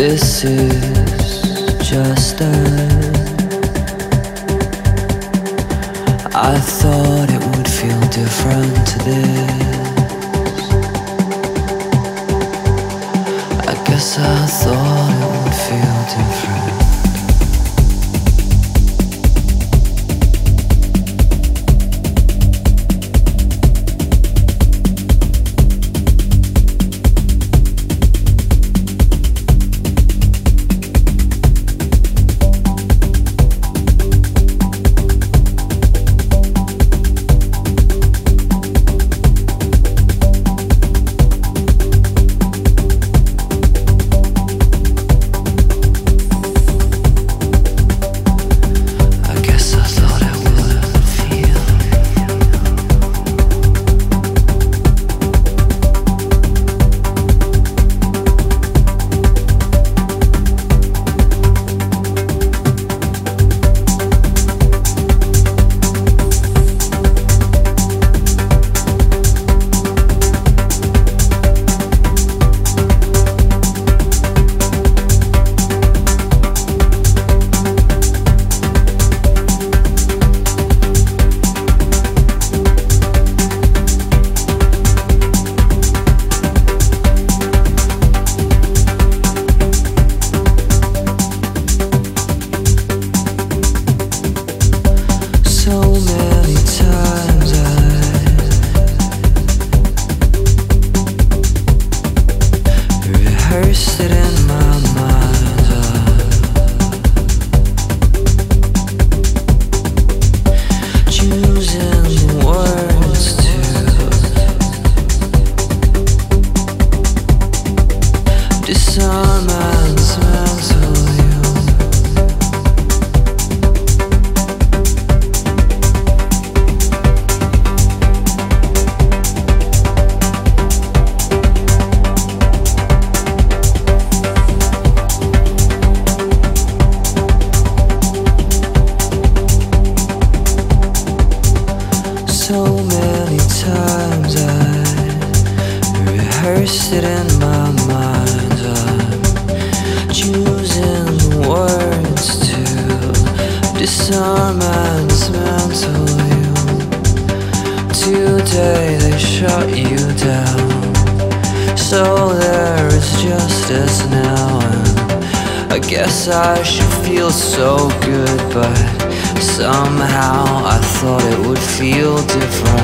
This is just us. I thought it would feel different to this. I guess I thought it would feel different. So many times I rehearsed it in my mind. I'm choosing the words to disarm and dismantle you. Today they shut you down, so there is justice now. And I guess I should feel so good, but somehow I thought it would feel different.